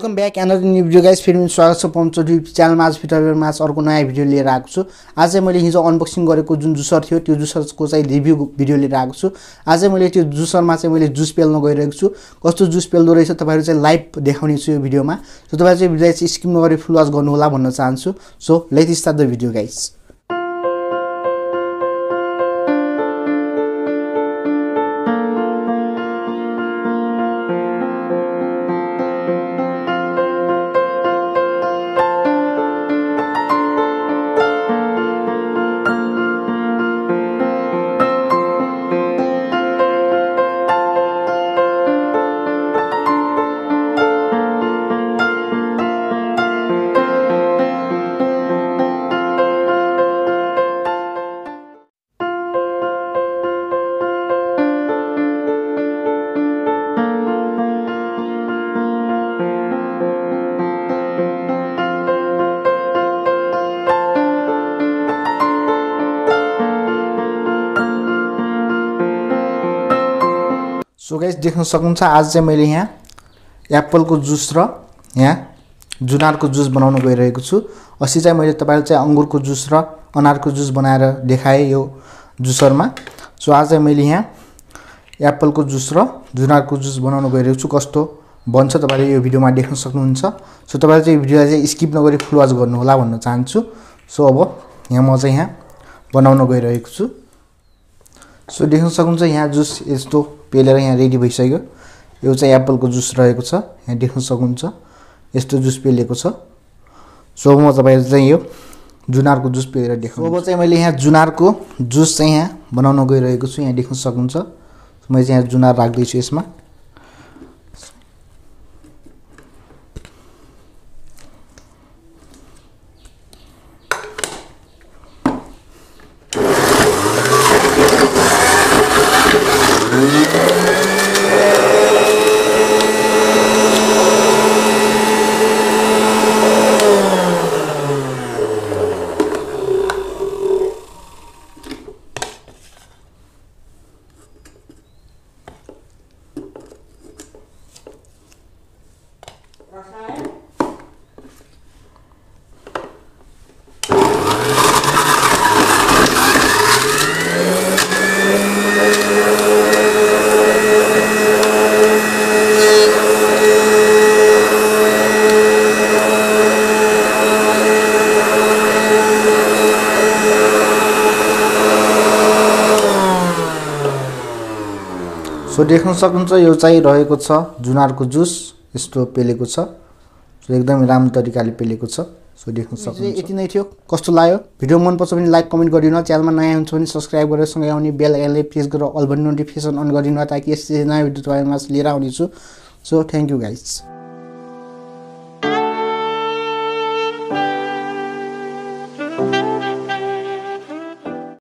Welcome back another new video guys. फेरि स्वागत छ पम्चो च्यानलमा। आज भिडियोमा अर्को नयाँ भिडियो लिएर आएको छु। आज मैले हिजो अनबक्सिङ गरेको जुन जुसर थियो त्यो जुसरको चाहिँ रिभ्यू भिडियो लिएर आएको छु। आज मैले त्यो जुसरमा चाहिँ मैले जुस पेल्न गइरहेको छु। कस्तो जुस पेल्दो रहेछ तपाईहरु चाहिँ लाइभ देखाउने छु यो भिडियोमा। सो तपाईहरु चाहिँ भिडियोलाई चाहिँ स्किप नगरी फुल वाच गर्नु होला भन्न चाहन्छु। So let's start the video guys. So guys देख्न सक्नुहुन्छ आज चाहिँ मैले यहाँ एप्पल को जुस र यहाँ जुनार को जुस बनाउन गइरहेको छु। अस्ति चाहिँ मैले तपाईहरुलाई चाहिँ अंगुर को जुस र अनार को जुस बनाएर देखाए यो जुसरमा। सो आज चाहिँ मैले यहाँ एप्पल को जुस र जुनार को जुस बनाउन गइरहेको छु। कस्तो बन्छ तपाईले यो भिडियोमा देख्न सक्नुहुन्छ। सो तपाईले चाहिँ भिडियोलाई चाहिँ स्किप नगरी फुल वाच गर्नु होला भन्न चाहन्छु। सो अब यहाँ म चाहिँ यहाँ बनाउन गइरहेको छु। सो देख्न सक्नुहुन्छ यहाँ जुस यस्तो पेलेर यहाँ रेडी भइसक्यो। यो चाहिँ एप्पल को जुस रहेको छ। यहाँ देख्न सक्नुहुन्छ यस्तो जुस पेलेको छ। सो म तपाईहरुलाई चाहिँ यो जुनार को जुस पेलेर देखाउँछु। अब चाहिँ मैले यहाँ जुनार को जुस चाहिँ यहाँ बनाउन गइरहेको छु। यहाँ देख्न सक्नुहुन्छ मैले चाहिँ यहाँ जुनार राख्दै छु यसमा। सो देख्न सक्नुहुन्छ यो चाहिँ रहेको छ जुनार को जुस यस्तो पेलेको छ। सो एकदमै राम्रो तरिकाले पेलेको छ। सो देख्न सक्नुहुन्छ यति नै थियो। कस्तो लाग्यो भिडियो मन पर्छ भने लाइक कमेन्ट गरिदिनु। च्यानलमा नयाँ हुनुहुन्छ भने सब्स्क्राइब गरेर सँगै आउने बेल आइकनले प्रेस गरेर अल बटन नोटिफिकेसन अन गरिदिनु ताकि यस्तै नयाँ भिडियो तपाईहरुमा लिएर आउने छु। So thank you guys.